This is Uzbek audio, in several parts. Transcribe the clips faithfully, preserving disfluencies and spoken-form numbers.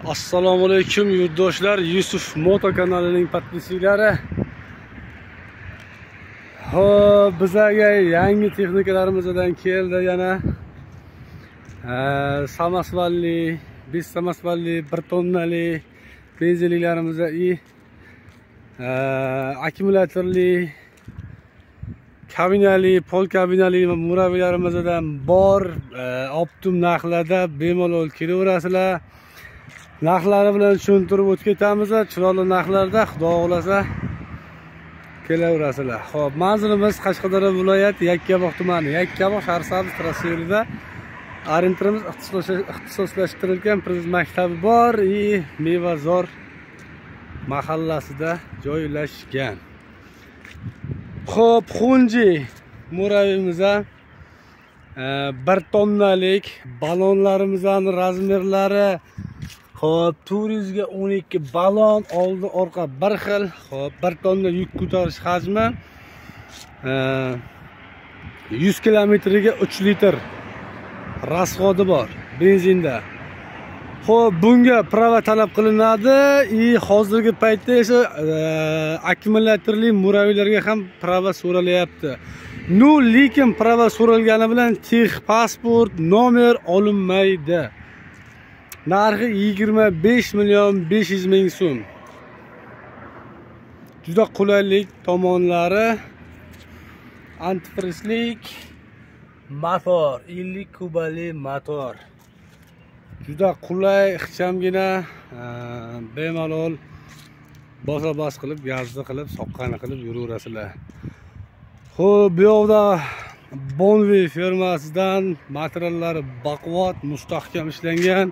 Assalomu alaykum yurtdoshlar, Yusuf Moto kanalining podpischilari. Xo'p, bizga yangi texnikalarimizdan keldi yana. Samasvalli, besh samasvalli, bir tonnali benzinliklarimizda i akkumulyatorli, kabinali, pol kabinali va murabilarimizdan bor. Optim narxlarda bemalol kelaverasizlar. Narxlari bilan tushuntirib o'tib ketamiz. Chiroyli narxlarda, xudo xolasa kelaverasizlar. Xo'p, manzilimiz Qashqadaryo viloyati Yakkabog' tumani, Yakkabog' shahar Sabz trassasida orientirimiz ixtisoslashtirilgan priz maktabi bor, i Mevazor mahallasida joylashgan. Xo'p, Xunji murabimizda bir tonnalik balonlarimizning razmerlari. Xo'p, to'rt yuz ga o'n ikki balon, oldi orqa bir xil. Xo'p, bir tonna yuk ko'tarish hajmi yuz kilometrga uch litr rasxodi bor benzinda. Xo'p, bunga prava talab qilinadi. I hozirgi paytda esa akkumulyatorli murabilarga ham prava so'ralyapti. No, lekin prava so'ralgani bilan tex pasport nomer olinmaydi. Narxi yigirma besh million besh yuz ming so'm. Juda qulaylik tomonlari: antifrizlik, motor, ellik kubali motor. Juda qulay, ixchamgina, bemalol bosa-bos qilib, gazni qilib, soqqani qilib yuraverasizlar. Xo'p, bu yoqda Bonvi firmasidan materiallari baquvvat, mustahkam ishlangan.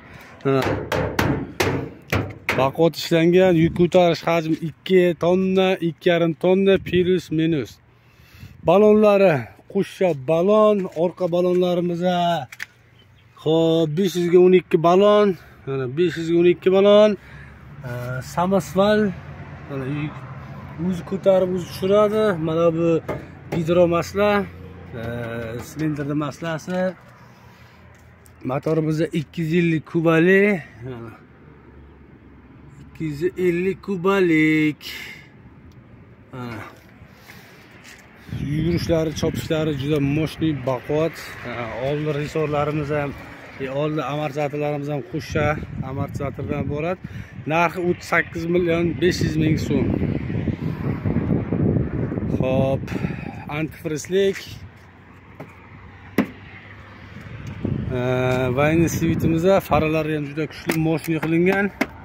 Baquvvat ishlangan, yuk ko'tarish hajmi ikki tonna, ikki yarim tonna plus minus. Balonlari qo'shcha balon, orqa balonlarimiz xo'p besh yuz ga o'n ikki balon, mana besh yuz ga o'n ikki balon. Samasval mana o'zi ko'tarib o'zi tushiradi. Mana bu gidromasla, silindrli maslasi. Motorimizda ikki yuz ellik kubali, ikki yuz ellik kubalik. Yugurishlari, chopishlari juda moshniy, baquvvat. Oldi resorlarimiz ham, oldi amortizatorlarimiz ham qo'shcha amortizatordan iborat. Narxi o'ttiz sakkiz million besh yuz ming so'm. Xo'p, antifrizlik, Vayni sivitimizda faralari ham juda kuchli, moshniy qilingan.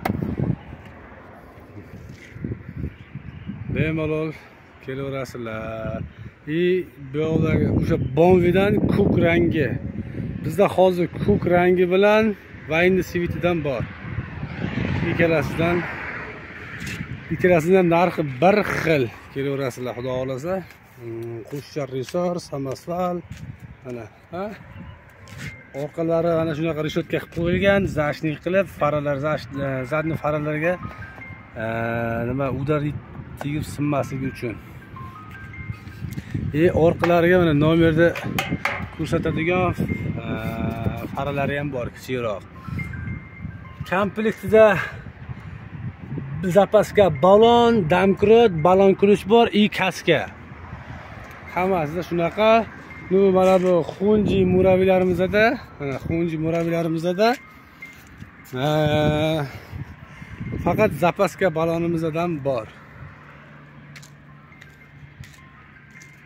Bemalol kelaverasizlar. I bu yoqdagi o'sha Bonvidan ko'k rangi. Bizda hozir ko'k rangi bilan Vayni sivitidan bor. Ikkalasidan ikkalasidan narxi bir xil kelaverasizlar, xudo xolasa. Qo'shcha resor, samasval, mana, ha? Orqalari ana shunaqa rishotka qilib qo'yilgan, zashnik qilib, faralar, zadni faralarga nima udar tegib sinmasligi uchun. E orqalariga mana nomerda ko'rsatadigan faralari ham bor, kichikroq. Komplektida zapaska balon, damkrot, balon kuluch bor, i kaska. Hammasida shunaqa. Nu mana bu Xunji murabilarimizda, mana Xunji murabilarimizda faqat zapaska balonimizdan bor.